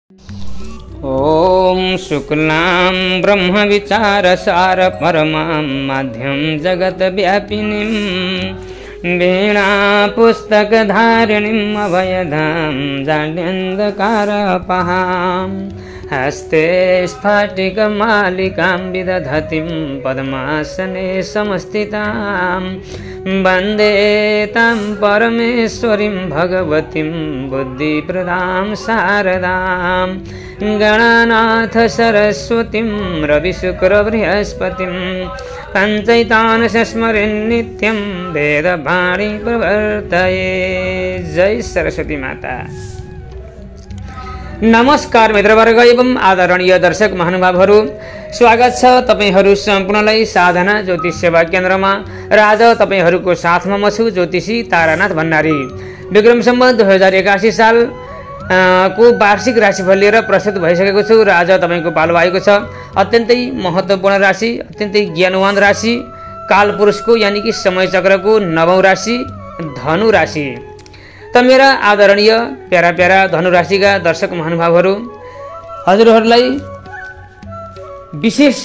ओम शुक्लां ब्रह्म विचारसार परमां माध्यं जगत व्यापिनीं वीणा पुस्तकधारिणीं अभयदां जाड्यन्धकारपहां हस्ते स्फटिकमालिकां विदधतीं पद्मासने समस्थितां वन्दे तां परमेश्वरीं भगवतीं बुद्धिप्रदां शारदां गणनाथ सरस्वतीं रविशुक्रबृहस्पतिं पञ्चैतानस्मरेन् नित्यं वेदवाणी प्रवर्तये। जय सरस्वती माता। नमस्कार मित्रवर्ग एवं आदरणीय दर्शक महानुभावहरू, स्वागत छ तपाईहरू सम्पूर्णलाई साधना ज्योतिष सेवा केन्द्रमा र आज तपाईहरूको साथमा म छु ज्योतिषी तारानाथ भण्डारी। विक्रम सम्वत 2081 साल को वार्षिक राशिफल लिएर प्रस्तुत भइसकेको छु र आज तपाईको पालो आएको छ अत्यन्तै महत्त्वपूर्ण राशि, अत्यन्तै ज्ञानवान राशि, कालपुरुषको यानी कि समय चक्रको 9औं राशि धनु राशि। त मेरा आदरणीय प्यारा प्यारा धनु राशिका दर्शक महानुभावहरू, हजुरहरूलाई विशेष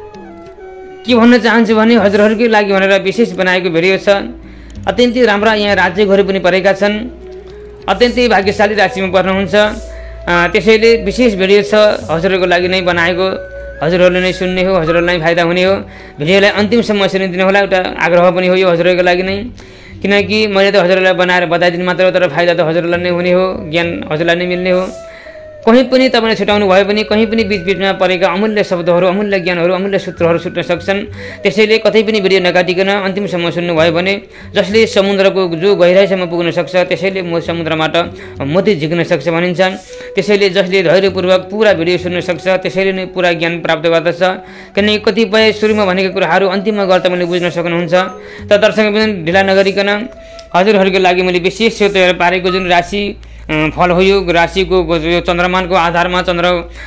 के भन्न चाहन्छु भने हजुरहरूकै लागि भनेर विशेष बनाएको भिडियो छ। अत्यन्तै राम्रा यहाँ राज्यहरू पनि परेका छन्, अत्यन्तै भाग्यशाली राशिमा पर्नुहुन्छ, त्यसैले विशेष भिडियो छ हजुरहरूको लागि नै बनाएको। हजुरहरूले नै सुन्ने हो, हजुरहरूलाई फाइदा हुने हो। भिडियोलाई अन्तिमसम्म सुनिदिनु होला, एउटा आग्रह पनि हो यो हजुरहरूको लागि नै, किनकि मैले त हजुरहरूलाई बनाएर बताइदिनु मात्र हो, तर फाइदा त हजुरलाई नै हुने हो, ज्ञान हजुरलाई नै मिल्ने हो। कहीँ पनि तपाईँले छुटाउनु भयो भने कहीँ पनि बीचबीचमा परेका अमूल्य शब्दहरू, अमूल्य ज्ञानहरू, अमूल्य सूत्रहरू छुट्न सक्छन्। त्यसैले कतै पनि भिडियो नकाटिकन अन्तिमसम्म सुन्नुभयो भने जसले समुद्रको जो गहिराइसम्म पुग्न सक्छ त्यसैले समुद्रबाट मोती झिक्न सक्छ भनिन्छ। त्यसैले जसले धैर्यपूर्वक पुरा भिडियो सुन्न सक्छ त्यसैले नै पुरा ज्ञान प्राप्त गर्दछ। किनकि कतिपय सुरुमा भनेको कुराहरू अन्तिममा गएर तपाईँले बुझ्न सक्नुहुन्छ। त दर्शक पनि ढिला नगरिकन हजुरहरूको लागि मैले विशेष तयार पारेको जुन राशि फल हो, यो राशिको चन्द्रमानको आधारमा चन्द्र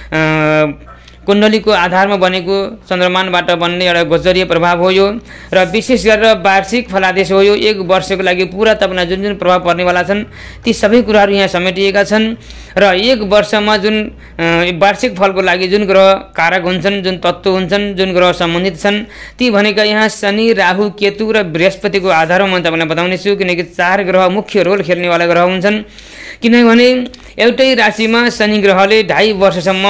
कुण्डलीको आधारमा बनेको चन्द्रमानबाट बन्ने एउटा गोचरीय प्रभाव हो यो, र विशेष गरेर वार्षिक फलादेश हो यो। एक वर्षको लागि पुरा तपाईँलाई जुन जुन प्रभाव पर्नेवाला छन् ती सबै कुराहरू यहाँ समेटिएका छन्। र एक वर्षमा जुन वार्षिक फलको लागि जुन ग्रह कारक हुन्छन्, जुन तत्त्व हुन्छन्, जुन ग्रह सम्बन्धित छन् ती भनेका यहाँ शनि, राहु, केतु र बृहस्पतिको आधारमा म तपाईँलाई बताउनेछु, किनकि 4 ग्रह मुख्य रोल खेल्नेवाला ग्रह हुन्छन्। किनभने एउटै राशिमा शनि ग्रहले 2.5 वर्षसम्म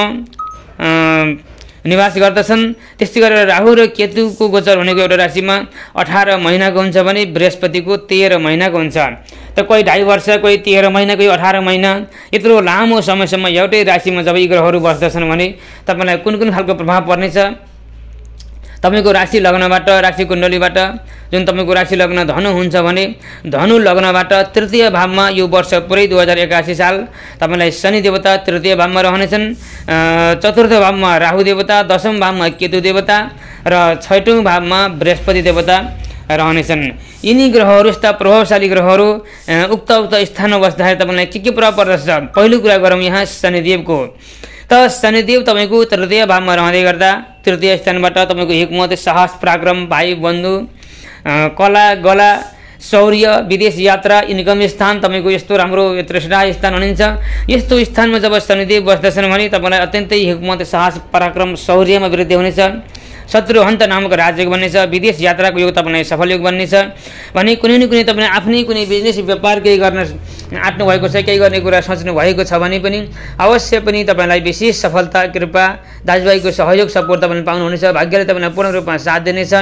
निवास गर्दछन्। त्यस्तै गरेर राहु र केतुको गोचर भनेको एउटा राशिमा 18 महिनाको हुन्छ भने बृहस्पतिको 13 महिनाको हुन्छ। त कोही 2.5 वर्ष, कोही 13 महिना, कोही 18 महिना, यत्रो लामो समयसम्म एउटै राशिमा जब यी ग्रहहरू बस्दछन् भने तपाईँलाई कुन कुन खालको प्रभाव पर्नेछ। तपाईँको राशि लग्नबाट, राशि कुण्डलीबाट जुन तपाईँको राशि लग्न धनु हुन्छ भने धनु लग्नबाट तृतीय भावमा यो वर्ष पुरै 2081 साल तपाईँलाई शनि देवता तृतीय भावमा रहनेछन्, चतुर्थ भावमा राहु देवता, दशम भावमा केतु देवता र छैटौँ भावमा बृहस्पति देवता रहनेछन्। यिनी ग्रहहरू यस्ता प्रभावशाली ग्रहहरू उक्त स्थानमा बस्दाखेरि तपाईँलाई के प्रभाव पर्दछ। पहिलो कुरा गरौँ यहाँ शनिदेवको। त शनिदेव तपाईँको तृतीय भावमा रहँदै गर्दा तृतीय स्थानबाट तपाईँको हिक्मत, साहस, पराक्रम, भाइ बन्धु, कला, गला, शौर्य, विदेश यात्रा, इन्कम स्थान तपाईँको यस्तो राम्रो तृष्णा स्थान भनिन्छ। यस्तो स्थानमा जब शनिदेव बस्दछन् भने तपाईँलाई अत्यन्तै हिक्मत, साहस, पराक्रम, शौर्यमा वृद्धि हुनेछ। शत्रुहन्त नामक राज्यको बन्नेछ। विदेश यात्राको योग तपाईँलाई सफल योग बन्नेछ। भने कुनै न कुनै तपाईँले आफ्नै कुनै बिजनेस व्यापार केही गर्न आँट्नु भएको छ, केही गर्ने कुरा सोच्नु भएको छ भने पनि अवश्य पनि तपाईँलाई विशेष सफलता, कृपा, दाजुभाइको सहयोग, सपोर्ट तपाईँले पाउनुहुनेछ। भाग्यले तपाईँलाई पूर्ण रूपमा साथ दिनेछ।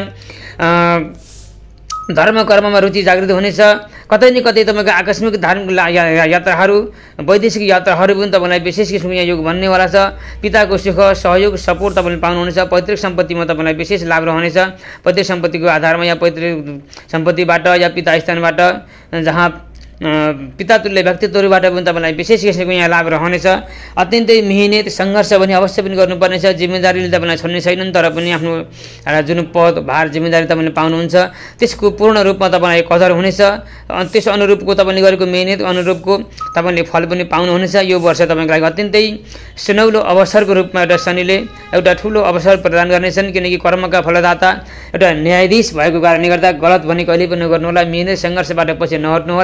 धर्म कर्ममा रुचि जागृत हुनेछ। कतै न कतै तपाईँको आकस्मिक धार्मिक यात्राहरू, वैदेशिक यात्राहरू पनि तपाईँलाई विशेष किसिमको यहाँ योग बन्नेवाला छ। पिताको सुख, सहयोग, सपोर्ट तपाईँले पाउनुहुनेछ। पैतृक सम्पत्तिमा तपाईँलाई विशेष लाभ रहनेछ। पैतृक सम्पत्तिको आधारमा या पैतृक सम्पत्तिबाट या पिता स्थानबाट जहाँ पितातुल्य व्यक्तित्वहरूबाट पनि तपाईँलाई विशेष किसिमको यहाँ लाभ रहनेछ। अत्यन्तै मिहिनेत सङ्घर्ष पनि अवश्य पनि गर्नुपर्नेछ। जिम्मेदारीले तपाईँलाई छोड्ने छैनन्, तर पनि आफ्नो जुन पद, भार, जिम्मेदारी तपाईँले पाउनुहुन्छ त्यसको पूर्ण रूपमा तपाईँलाई कदर हुनेछ। त्यस अनुरूपको तपाईँले गरेको मिहिनेत अनुरूपको तपाईँले फल पनि पाउनुहुनेछ। यो वर्ष तपाईँको लागि अत्यन्तै सुनौलो अवसरको रूपमा एउटा शनिले एउटा ठुलो अवसर प्रदान गर्नेछन्। किनकि कर्मका फलदाता एउटा न्यायाधीश भएको कारणले गर्दा गलत भने कहिले पनि नगर्नुहोला। मिहिनेत सङ्घर्षबाट पछि नहट्नुहोला।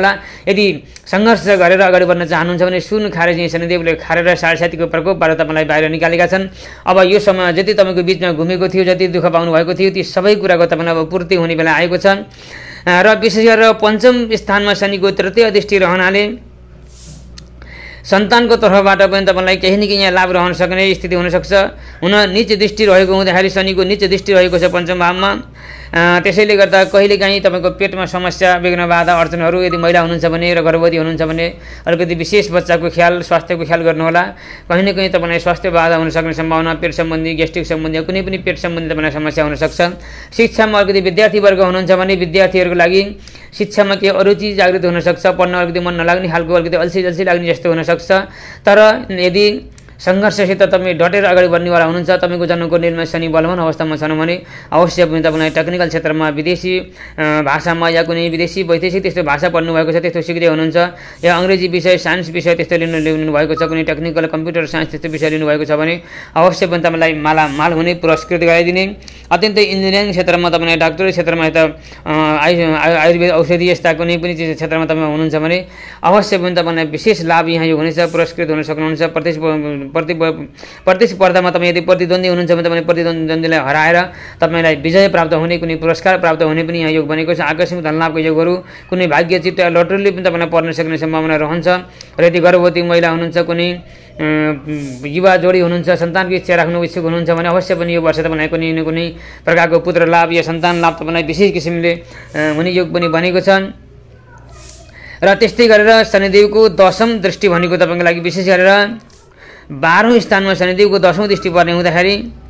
यदि सङ्घर्ष गरेर अगाडि बढ्न चाहनुहुन्छ भने सुन खारे चाहिँ शनिदेवले खारेर साढेसातीको प्रकोपबाट तपाईँलाई बाहिर निकालेका छन्। अब यो समय जति तपाईँको बिचमा घुमेको थियो, जति दुःख पाउनु भएको थियो, ती सबै कुराको तपाईँलाई अब पूर्ति हुने बेला आएको छ। र विशेष गरेर पञ्चम स्थानमा शनिको तृतीय दृष्टि रहनाले सन्तानको तर्फबाट पनि तपाईँलाई केही न केही यहाँ लाभ रहन सक्ने स्थिति हुनसक्छ। नीच दृष्टि रहेको हुँदाखेरि शनिको नीच दृष्टि रहेको छ पञ्चम भावमा। त्यसैले गर्दा कहिलेकाहीँ तपाईँको पेटमा समस्या, विघ्न बाधा अडचनहरू यदि महिला हुनुहुन्छ भने र गर्भवती हुनुहुन्छ भने अलिकति विशेष बच्चाको ख्याल, स्वास्थ्यको ख्याल गर्नुहोला। कहीँ न कहीँ तपाईँलाई स्वास्थ्य बाधा हुन सक्ने सम्भावना, पेट सम्बन्धी, ग्यास्ट्रिक सम्बन्धी, कुनै पनि पेट सम्बन्धी तपाईँलाई समस्या हुनसक्छ। शिक्षामा अलिकति विद्यार्थी वर्ग हुनुहुन्छ भने विद्यार्थीहरूको लागि शिक्षामा केही अरुचि जागृत हुनसक्छ, पढ्न अलिकति मन नलाग्ने खालको, अलिकति अल्छी लाग्ने जस्तो हुनसक्छ। तर यदि सङ्घर्षसित तपाईँ डटेर अगाडि बढ्नेवाला हुनुहुन्छ, तपाईँको जन्मको कुण्डलीमा शनि बलवान अवस्थामा छन् भने अवश्य पनि तपाईँलाई टेक्निकल क्षेत्रमा विदेशी भाषामा या कुनै विदेशी वैदेशिक त्यस्तो भाषा पढ्नु भएको छ, त्यस्तो सिक्दै हुनुहुन्छ, या अङ्ग्रेजी विषय, साइन्स विषय त्यस्तो लिनु भएको छ, कुनै टेक्निकल कम्प्युटर साइन्स त्यस्तो विषय लिनुभएको छ भने अवश्य पनि तपाईँलाई मालामाल हुने, पुरस्कृत गराइदिने। अत्यन्तै इन्जिनियरिङ क्षेत्रमा तपाईँलाई, डाक्टरी क्षेत्रमा, यता आयुर्वेद औषधि यस्ता कुनै पनि क्षेत्रमा तपाईँ हुनुहुन्छ भने अवश्य पनि तपाईँलाई विशेष लाभ यहाँ यो हुनेछ, पुरस्कृत हुन सक्नुहुन्छ। प्रतिस्पर्धामा तपाईँ यदि प्रतिद्वन्दी हुनुहुन्छ भने तपाईँ प्रतिद्वन्दीलाई हराएर तपाईँलाई विजय प्राप्त हुने, कुनै पुरस्कार प्राप्त हुने पनि यहाँ योग बनेको छ। आकस्मिक धनलाभको योगहरू, कुनै भाग्यचित्त या लटरीले पनि तपाईँलाई पर्न सक्ने सम्भावना रहन्छ। र यदि गर्भवती महिला हुनुहुन्छ, कुनै युवा जोडी हुनुहुन्छ, सन्तानको इच्छा राख्नु इच्छुक हुनुहुन्छ भने अवश्य पनि यो वर्ष तपाईँलाई कुनै न कुनै प्रकारको पुत्र लाभ या सन्तान लाभ तपाईँलाई विशेष किसिमले हुने योग पनि बनेको छ। र त्यस्तै गरेर शनिदेवको दशम दृष्टि भनेको तपाईँको लागि विशेष गरेर 12औं स्थानमा शनिदेवको 10औं दृष्टि पर्ने हुँदाखेरि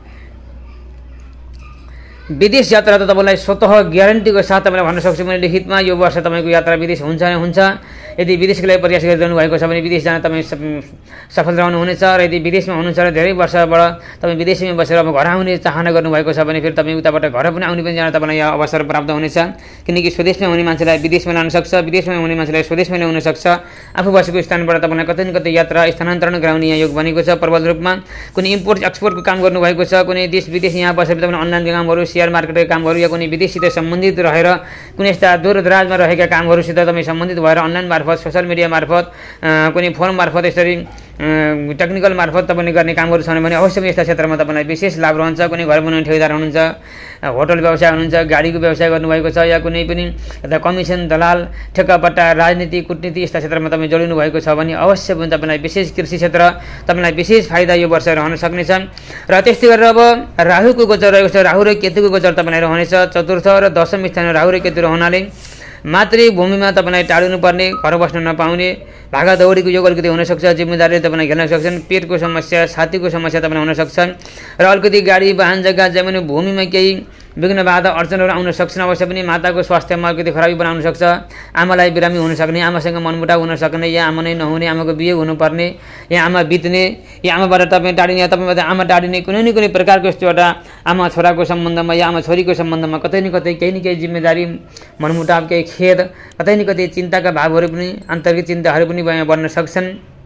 विदेश यात्रा त तपाईँलाई स्वतः ग्यारेन्टीको साथ तपाईँलाई भन्न सक्छु मैले लिखितमा, यो वर्ष तपाईँको यात्रा विदेश हुन्छ नै हुन्छ। यदि विदेशको लागि प्रयास गरिरहनु भएको छ भने विदेश जान तपाईँ सफल रहनुहुनेछ। र यदि विदेशमा हुनुहुन्छ र धेरै वर्षबाट तपाईँ विदेशमै बसेर अब घर आउने चाहना गर्नुभएको छ भने फेरि तपाईँ उताबाट घर पनि आउने पनि जान तपाईँलाई यहाँ अवसर प्राप्त हुनेछ। किनकि स्वदेशमा हुने मान्छेलाई विदेशमा लान सक्छ, विदेशमा हुने मान्छेलाई स्वदेशमा ल्याउन सक्छ। आफू बसेको स्थानबाट तपाईँलाई कतै न कतै यात्रा स्थानान्तरण गराउने यहाँ योग बनेको छ प्रबल रूपमा। कुनै इम्पोर्ट एक्सपोर्टको काम गर्नुभएको छ, कुनै देश विदेश यहाँ बसेर तपाईँले अनलाइन कामहरू, सेयर मार्केटको कामहरू या कुनै विदेशसित सम्बन्धित रहेर कुनै यस्ता दूरदराजमा रहेका कामहरूसित तपाईँ सम्बन्धित भएर अनलाइन मार्फत, सोसियल मिडिया मार्फत, कुनै फोन मार्फत, यसरी टेक्निकल मार्फत तपाईँले गर्ने कामहरू छन् भने अवश्य पनि यस्ता क्षेत्रमा तपाईँलाई विशेष लाभ रहन्छ। कुनै घर बनाउने ठेकेदार हुनुहुन्छ, होटल व्यवसाय हुनुहुन्छ, गाडीको व्यवसाय गर्नुभएको छ, या कुनै पनि यता कमिसन, दलाल, ठेक्कापट्टा, राजनीति, कुटनीति यस्ता क्षेत्रमा तपाईँ जोडिनु भएको छ भने अवश्य पनि तपाईँलाई विशेष कृषि क्षेत्र तपाईँलाई विशेष फाइदा यो वर्ष रहन सक्नेछ। र त्यस्तै गरेर अब राहुको गोचर रहेको छ, राहु र केतुको गोचर तपाईँलाई रहनेछ। चतुर्थ र दशम स्थानमा राहु र केतु रहनाले मातृभूमिमा तपाईँलाई टाढिनु पर्ने, घर बस्न नपाउने, भागादौडीको योग अलिकति हुनसक्छ। जिम्मेदारीले तपाईँलाई घेर्न सक्छन्। पेटको समस्या, छातीको समस्या तपाईँलाई हुन सक्छन्। र अलिकति गाडी, वाहन, जग्गा, जमिन, भूमिमा केही विघ्न बाधा अडचनहरू आउन सक्छन्। अवश्य पनि माताको स्वास्थ्यमा अलिकति खराबी बनाउन सक्छ। आमालाई बिरामी हुन सक्ने, आमासँग मनमुटाव हुन सक्ने, या आमा नै नहुने, आमाको बिहे हुनुपर्ने, या आमा बित्ने, या आमाबाट तपाईँ टाढिने, या तपाईँबाट आमा टाढिने, कुनै न कुनै प्रकारको यस्तो एउटा आमा छोराको सम्बन्धमा या आमा छोरीको सम्बन्धमा कतै न कतै केही न केही जिम्मेदारी, मनमुटाव, केही खेद, कतै न कतै चिन्ताका भावहरू पनि, आन्तरिक चिन्ताहरू पनि बन्न सक्छन्।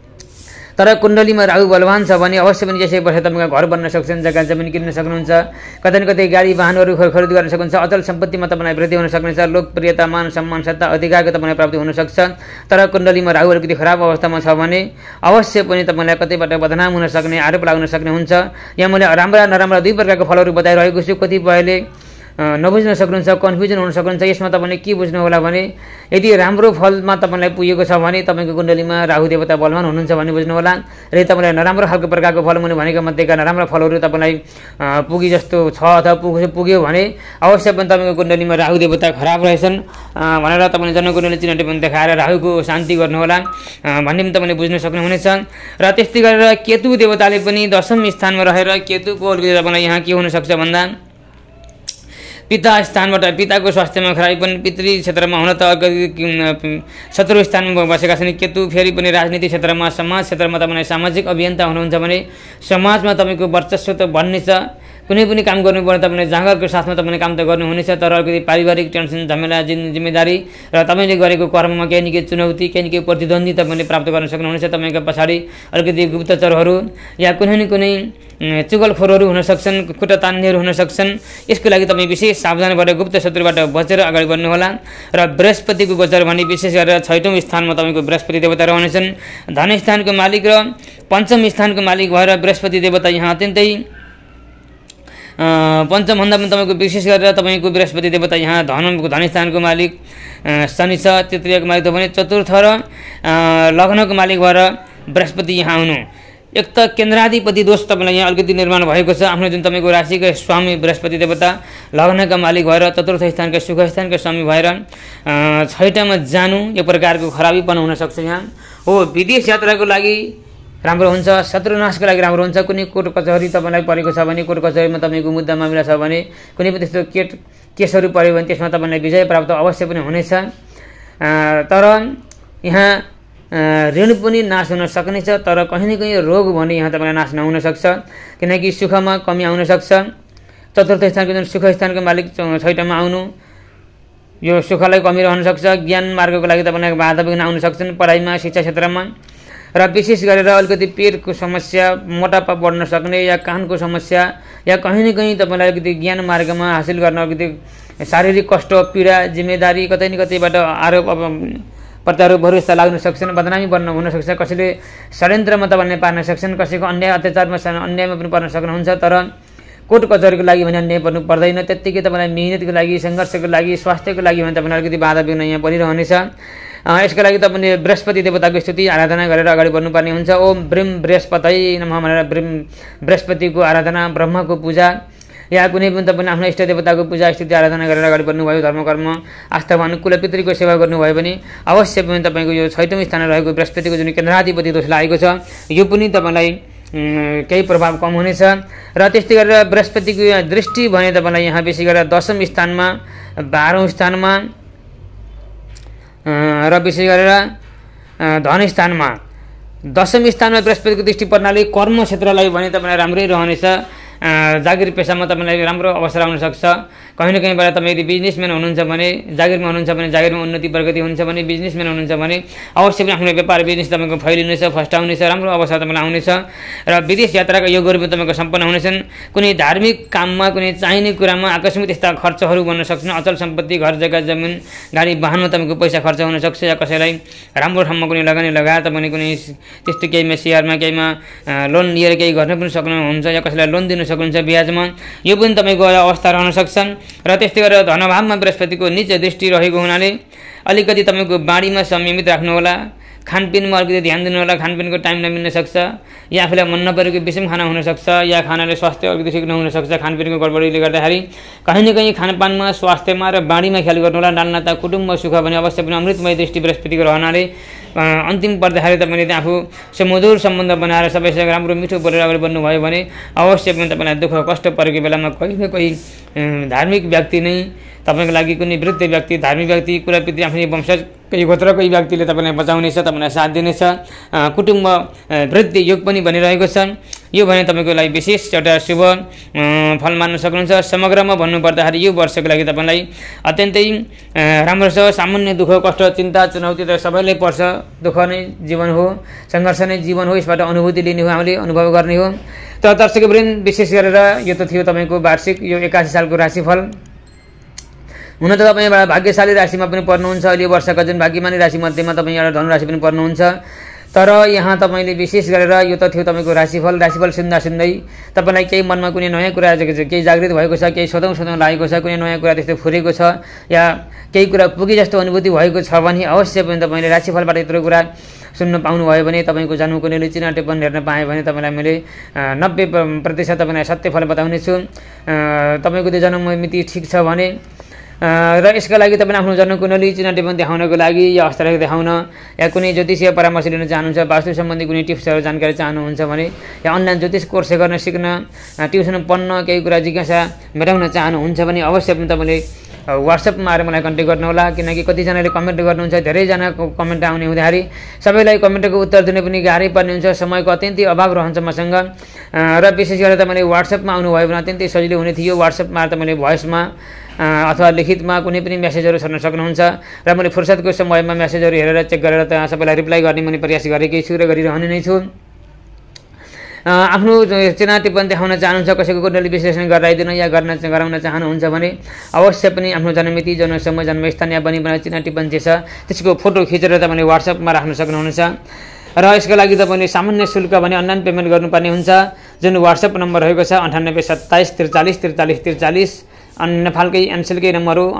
तर कुण्डलीमा राहु बलवान छ भने अवश्य पनि यसै वर्ष तपाईँको घर बन्न सक्छन्, जग्गा जमिन किन्न सक्नुहुन्छ, कतै न कतै गाडी वाहनहरू खरिद गर्न सक्नुहुन्छ। अचल सम्पत्तिमा तपाईँलाई वृद्धि हुन सक्नेछ। लोकप्रियता, मान सम्मान, सत्ता, अधिकारको तपाईँलाई प्राप्ति हुन सक्छ। तर कुण्डलीमा राहु अलिकति खराब अवस्थामा छ भने अवश्य पनि तपाईँलाई कतैबाट बदनाम हुन सक्ने, आरोप लाग्न सक्ने हुन्छ। यहाँ मैले राम्रा नराम्रा दुई प्रकारको फलहरू बताइरहेको छु। कतिपयले नबुझ्न सक्नुहुन्छ, कन्फ्युजन हुन सक्नुहुन्छ। यसमा तपाईँले के बुझ्नु होला भने यदि राम्रो फलमा तपाईँलाई पुगेको छ भने तपाईँको कुण्डलीमा राहु देवता बलवान हुनुहुन्छ भन्ने बुझ्नु होला। र तपाईँलाई नराम्रो खालको प्रकारको फल मैले भनेको मध्येका नराम्रो फलहरू तपाईँलाई पुगे जस्तो छ अथवा पुग्यो भने अवश्य पनि तपाईँको कुण्डलीमा राहु देवता खराब रहेछन् भनेर तपाईँले जन्मकुण्डली चिह्न पनि देखाएर राहुको शान्ति गर्नुहोला भन्ने पनि तपाईँले बुझ्न सक्नुहुनेछ। र त्यस्तै गरेर केतु देवताले पनि दशम स्थानमा रहेर केतुको अलिकति तपाईँलाई यहाँ के हुनसक्छ भन्दा पिता स्थानबाट पिताको स्वास्थ्यमा खराबी पनि, पितृ क्षेत्रमा हुन त शत्रु स्थानमा बसेका छन् केतु। फेरि पनि राजनीति क्षेत्रमा, समाज क्षेत्रमा तपाईँलाई सामाजिक अभियन्ता हुनुहुन्छ भने समाजमा तपाईँको वर्चस्व त बढ्नेछ। कुनै पनि काम गर्नुपर्दा तपाईँले जाँगरको साथमा तपाईँले काम त गर्नुहुनेछ, तर अलिकति पारिवारिक टेन्सन, झमेला, जिम्मेदारी र तपाईँले गरेको कर्ममा केही न केही चुनौती, केही न केही प्रतिद्वन्दी तपाईँले प्राप्त गर्न सक्नुहुनेछ। तपाईँको पछाडि अलिकति गुप्तचरहरू या कुनै न कुनै चुगलखोरहरू हुन सक्छन्, खुट्टा तान्नेहरू हुन सक्छन्। यसको लागि तपाईँ विशेष सावधान भएर गुप्त शत्रुबाट बचेर अगाडि बढ्नुहोला। र बृहस्पतिको गोचर भने विशेष गरेर 6औं स्थानमा तपाईँको बृहस्पति देवता रहनेछन्। धन स्थानको मालिक र पञ्चम स्थानको मालिक भएर बृहस्पति देवता यहाँ अत्यन्तै पञ्चम भन्दा पनि तपाईँको विशेष गरेर तपाईँको बृहस्पति देवता यहाँ धनस्थानको मालिक शनि छ, तृतीयको मालिक भने चतुर्थ र लग्नको मालिक भएर बृहस्पति यहाँ आउनु। एक त केन्द्राधिपति दोष तपाईँलाई यहाँ अलिकति निर्माण भएको छ। आफ्नो जुन तपाईँको राशिको स्वामी बृहस्पति देवता लग्नका मालिक भएर चतुर्थ स्थानका सुख स्थानका स्वामी भएर 6मा जानु यो प्रकारको खराबीपन हुनसक्छ। यहाँ हो विदेश यात्राको लागि राम्रो हुन्छ, शत्रुनाशको लागि राम्रो हुन्छ। कुनै कोर्ट कचहरी तपाईँलाई परेको छ भने, कोर्ट कचहरीमा तपाईँको मुद्दा मामिला छ भने, कुनै पनि त्यस्तो केसहरू पऱ्यो भने त्यसमा तपाईँलाई विजय प्राप्त अवश्य पनि हुनेछ। तर यहाँ ऋण पनि नाश हुन सक्नेछ, तर कहीँ न कहीँ रोग भने यहाँ तपाईँलाई नाश नहुन सक्छ, किनकि सुखमा कमी आउन सक्छ। चतुर्थ स्थानको जुन सुख स्थानको मालिक 6मा आउनु यो सुखलाई कमी रहन सक्छ। ज्ञान मार्गको लागि तपाईँलाई बाधा विघ्न आउन सक्छन् पढाइमा, शिक्षा क्षेत्रमा। र विशेष गरेर अलिकति पेटको समस्या, मोटापा बढ्न सक्ने या कानको समस्या या कहीँ न कहीँ तपाईँलाई अलिकति ज्ञान मार्गमा हासिल गर्न अलिकति शारीरिक कष्ट, पीडा, जिम्मेदारी कतै न कतैबाट आरोप प्रत्यारोपहरू यस्ता लाग्न सक्छन्, बदनामी बन्न हुनसक्छ। कसैले षड्यन्त्रमा तपाईँले पार्न सक्छन्, कसैको अन्याय अत्याचारमा अन्यायमा पनि पर्न सक्नुहुन्छ। तर कोर्ट कचहरीको लागि भने अन्याय पर्नु पर्दैन। त्यत्तिकै तपाईँलाई मिहिनेतको लागि, सङ्घर्षको लागि, स्वास्थ्यको लागि भने तपाईँलाई अलिकति बाधा विघ्न यहाँ परिरहनेछ। यसका लागि तपाईँले बृहस्पति देवताको स्तुति आराधना गरेर अगाडि बढ्नुपर्ने हुन्छ। ओम ब्रीम बृहस्पति नमः भनेर बृहस्पतिको आराधना, ब्रह्मको पूजा या कुनै पनि तपाईँले आफ्नो इष्ट देवताको पूजा स्तुति आराधना गरेर अगाडि बढ्नुभयो, धर्मकर्म आस्थावान कुलपितृको सेवा गर्नुभयो भने अवश्य पनि तपाईँको यो 6औं स्थानमा रहेको बृहस्पतिको जुन केन्द्राधिपति दोष लागेको छ यो पनि तपाईँलाई केही प्रभाव कम हुनेछ। र त्यस्तै गरेर बृहस्पतिको दृष्टि भने तपाईँलाई यहाँ विशेष गरेर 10औं स्थानमा, 12औं स्थानमा र विशेष गरेर धन स्थानमा 10औं स्थानमा बृहस्पतिको दृष्टि पर्नाले कर्म क्षेत्रलाई भने तपाईँलाई राम्रै रहनेछ। जागिर पेसामा तपाईँलाई राम्रो अवसर आउन सक्छ। कहीँ न कहीँबाट तपाईँ यदि बिजनेसम्यान हुनुहुन्छ भने, जागिरमा हुनुहुन्छ भने जागिरमा उन्नति प्रगति हुन्छ भने, बिजनेसम्यान हुनुहुन्छ भने अवश्य पनि आफ्नो व्यापार बिजनेस तपाईँको फैलिनेछ, फस्टाउनेछ, राम्रो अवसर तपाईँलाई आउनेछ। र विदेश यात्राका योगहरू पनि तपाईँको सम्पन्न हुनेछन्। कुनै धार्मिक काममा, कुनै चाहिने कुरामा आकस्मिक त्यस्ता खर्चहरू बन्न सक्छन्। अचल सम्पत्ति, घर जग्गा, जमिन, गाडी वाहनमा तपाईँको पैसा खर्च हुन सक्छ। या कसैलाई राम्रो ठाउँमा कुनै लगानी लगाएर तपाईँले कुनै त्यस्तो केहीमा सेयरमा, केहीमा लोन लिएर केही गर्न पनि सक्नुहुन्छ, या कसैलाई लोन दिन सक्नुहुन्छ ब्याजमा, यो पनि तपाईँको अवस्था रहन सक्छन्। र त्यस्तै गरेर धनभावमा बृहस्पतिको निच दृष्टि रहेको हुनाले अलिकति तपाईँको बाढीमा संयमित राख्नुहोला। खानपिनमा अलिकति ध्यान दिनुहोला। खानपिनको टाइम नमिल्न सक्छ, या आफूलाई मन नपरेको विषम खाना हुनसक्छ, या खानाले स्वास्थ्य अलिकति ठिक नहुन सक्छ खानपिनको गडबडीले गर्दाखेरि। कहीँ न कहीँ खानपानमा, स्वास्थ्यमा र बाढीमा ख्याल गर्नुहोला। नालनाता, कुटुम्ब सुख भने अवश्य पनि अमृतमय दृष्टि बृहस्पतिको रहनाले अन्तिम पर्दाखेरि तपाईँले आफू सुमधुर सम्बन्ध बनाएर सबैसँग राम्रो मिठो बोलेर अगाडि बढ्नुभयो भने अवश्य पनि तपाईँलाई दुःख कष्ट परेको बेलामा कोही न कोही धार्मिक व्यक्ति नै तपाईँको लागि, कुनै वृद्ध व्यक्ति, धार्मिक व्यक्ति, कुलपितृ, आफ्नै वंशज कोही गोत्रको व्यक्तिले तपाईँलाई बचाउनेछ, तपाईँलाई साथ दिनेछ। कुटुम्ब वृद्धि योग पनि बनिरहेको छ। यो भने तपाईँको लागि विशेष एउटा शुभ फल मान्न सक्नुहुन्छ। समग्रमा भन्नुपर्दाखेरि यो वर्षको लागि तपाईँलाई अत्यन्तै राम्रो छ। सामान्य दुःख कष्ट चिन्ता चुनौती त सबैलाई पर्छ। दुःख नै जीवन हो, सङ्घर्ष नै जीवन हो, यसबाट अनुभूति लिने हो, हामीले अनुभव गर्ने हो। त दर्शकवृन्द विशेष गरेर यो त थियो तपाईँको वार्षिक यो 81 सालको राशिफल। हुन त तपाईँ एउटा भाग्यशाली राशिमा पनि पर्नुहुन्छ। अहिले वर्षका जुन भाग्यमानी राशि मध्येमा तपाईँ एउटा धनुराशि पनि पर्नुहुन्छ। तर यहाँ तपाईँले विशेष गरेर यो त थियो तपाईँको राशिफल सुन्दा सुन्दै तपाईँलाई केही मनमा कुनै नयाँ कुरा केही जागृत भएको छ, केही सोधौँ लागेको छ, कुनै नयाँ कुरा त्यस्तो फुरेको छ, या केही कुरा पुगे जस्तो अनुभूति भएको छ भने अवश्य पनि तपाईँले राशिफलबाट यत्रो कुरा सुन्न पाउनुभयो भने, तपाईँको जन्म कुनैले चिनाटेपन हेर्न पाएँ भने तपाईँलाई मैले 90% तपाईँलाई सत्य फल बताउनेछु। तपाईँको त्यो जन्म मिति ठिक छ भने र यसका लागि तपाईले आफ्नो जन्म कुण्डली चिनाटेपन देखाउनको लागि या हस्तरेखा देखाउन या कुनै ज्योतिषीय परामर्श लिन चाहनुहुन्छ, वास्तु सम्बन्धी कुनै टिप्सहरू जानकारी चाहनुहुन्छ भने या अनलाइन ज्योतिष कोर्स गर्न सिक्न, ट्युसन पढ्न, केही कुरा जिज्ञासा मेटाउन चाहनुहुन्छ भने अवश्य पनि तपाईले व्हाट्सएपमा आएर मलाई कन्ट्याक्ट गर्नुहोला, किनकि कतिजनाले कमेन्ट गर्नुहुन्छ, धेरैजनाको कमेन्ट आउने हुँदाखेरि सबैलाई कमेन्टको उत्तर दिने पनि गाह्रै पर्ने हुन्छ, समयको अत्यन्तै अभाव रहन्छ मसँग। र विशेष गरेर तपाईँले व्हाट्सएपमा आउनुभयो भने अत्यन्तै सजिलो हुने थियो। व्हाट्सएपमा तपाईँले भोइसमा अथवा लिखितमा कुनै पनि मेसेजहरू छोड्न सक्नुहुन्छ र मैले फुर्सदको समयमा मेसेजहरू हेरेर चेक गरेर त्यहाँ सबैलाई रिप्लाई गर्ने मैले प्रयास गरेकै छु र गरिरहने नै छु। आफ्नो चिना टिप्पणी देखाउन चाहनुहुन्छ, कसैको कुण्डली विश्लेषण गराइदिन या गराउन चाहनुहुन्छ भने अवश्य पनि आफ्नो जन्ममिति, जन्मसमय, जन्मस्थान या बनी बनाएको चिना टिप्पणी जे छ त्यसको फोटो खिचेर तपाईँले व्हाट्सएपमा राख्न सक्नुहुनेछ। र यसको लागि तपाईँले सामान्य शुल्क भने अनलाइन पेमेन्ट गर्नुपर्ने हुन्छ, जुन व्हाट्सएप नम्बर रहेको छ 98 27 43 43 43। नेपालकै एनसेलकै नम्बर हो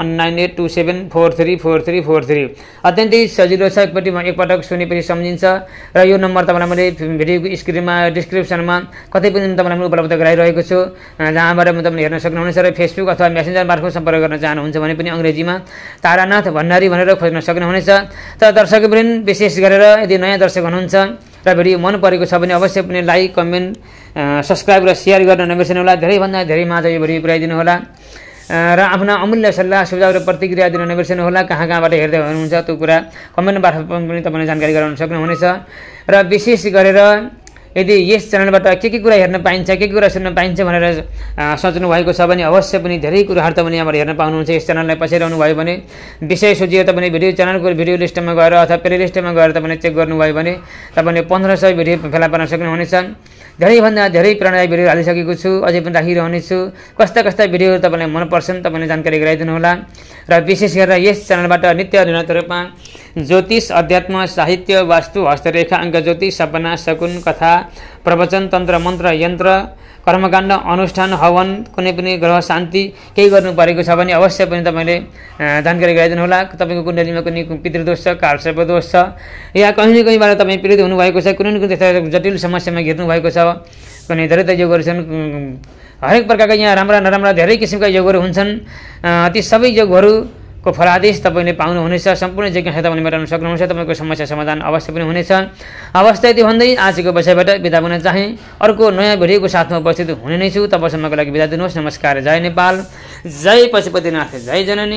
9827434343। अत्यन्तै सजिलो छ, एकपटक सुनेपछि सम्झिन्छ। र यो नम्बर तपाईँलाई मैले भिडियोको स्क्रिनमा डिस्क्रिप्सनमा कतै पनि तपाईँलाई उपलब्ध गराइरहेको छु, जहाँबाट तपाईँले हेर्न सक्नुहुनेछ। र फेसबुक अथवा मेसेन्जर मार्फत सम्पर्क गर्न चाहनुहुन्छ भने पनि अङ्ग्रेजीमा तारानाथ भण्डारी भनेर खोज्न सक्नुहुनेछ। तर दर्शकवृन्द, विशेष गरेर यदि नयाँ दर्शक हुनुहुन्छ र भिडियो मन परेको छ भने अवश्य पनि लाइक, कमेन्ट, सब्सक्राइब र सेयर गर्न नबिर्सनुहोला। धेरैभन्दा धेरै माझ यो भिडियो पुर्याइदिनु होला र आफ्ना अमूल्य सल्लाह सुझाव र प्रतिक्रिया दिन नबिर्सनुहोला। कहाँबाट हेर्दै हुनुहुन्छ त्यो कुरा कमेन्ट मार्फत पनि तपाईँले जानकारी गराउन सक्नुहुनेछ। र विशेष गरेर यदि यस च्यानलबाट के कुरा हेर्न पाइन्छ, के कुरा सुन्न पाइन्छ भनेर सोच्नु भएको छ भने अवश्य पनि धेरै कुराहरू तपाईँले यहाँबाट हेर्न पाउनुहुन्छ। यस च्यानललाई पछाइरहनु भयो भने विषय सूची तपाईँले भिडियो च्यानलको भिडियो लिस्टमा गएर अथवा प्लेलिस्टमा गएर तपाईँले चेक गर्नुभयो भने तपाईँले 1500 भिडियो फेला पार्न सक्नुहुनेछ। धेरैभन्दा धेरै प्रेरणादायी भिडियो हालिसकेको छु, अझै पनि राखिरहनेछु। कस्ता भिडियोहरू तपाईँलाई मनपर्छन् तपाईँले जानकारी गराइदिनु होला। र विशेष गरेर यस च्यानलबाट नित्य निरन्तर रूपमा ज्योतिष, अध्यात्म, साहित्य, वास्तु, हस्तरेखा, अङ्क ज्योतिष, सपना, शकुन, कथा, प्रवचन, तन्त्र, मन्त्र, यन्त्र, कर्मकाण्ड, अनुष्ठान, हवन, कुनै पनि ग्रह शान्ति केही गर्नु परेको छ भने अवश्य पनि तपाईँले जानकारी गराइदिनु होला। तपाईँको कुण्डलीमा कुनै पितृदोष छ, कालसर्पदोष छ या कहीँ न कहीँबाट तपाईँ पीडित हुनुभएको छ, कुनै न कुनै त्यस्ता जटिल समस्यामा घिर्नु भएको छ, कुनै धेरै त योगहरू छन्, हरेक प्रकारका यहाँ राम्रा नराम्रा धेरै किसिमका योगहरू हुन्छन्। ती सबै योगहरूको फलादेश तपाईँले पाउनुहुनेछ। सम्पूर्ण जिज्ञासा तपाईँले मेटाउन सक्नुहुनेछ। तपाईँको समस्या समाधान अवश्य पनि हुनेछ। अवस्था यति भन्दै आजको विषयबाट बिदा हुन चाहे। अर्को नयाँ भिडियोको साथमा उपस्थित हुने नै छु। तबसम्मको लागि बिदा दिनुहोस्। नमस्कार। जय नेपाल, जय पशुपतिनाथ, जय जननी।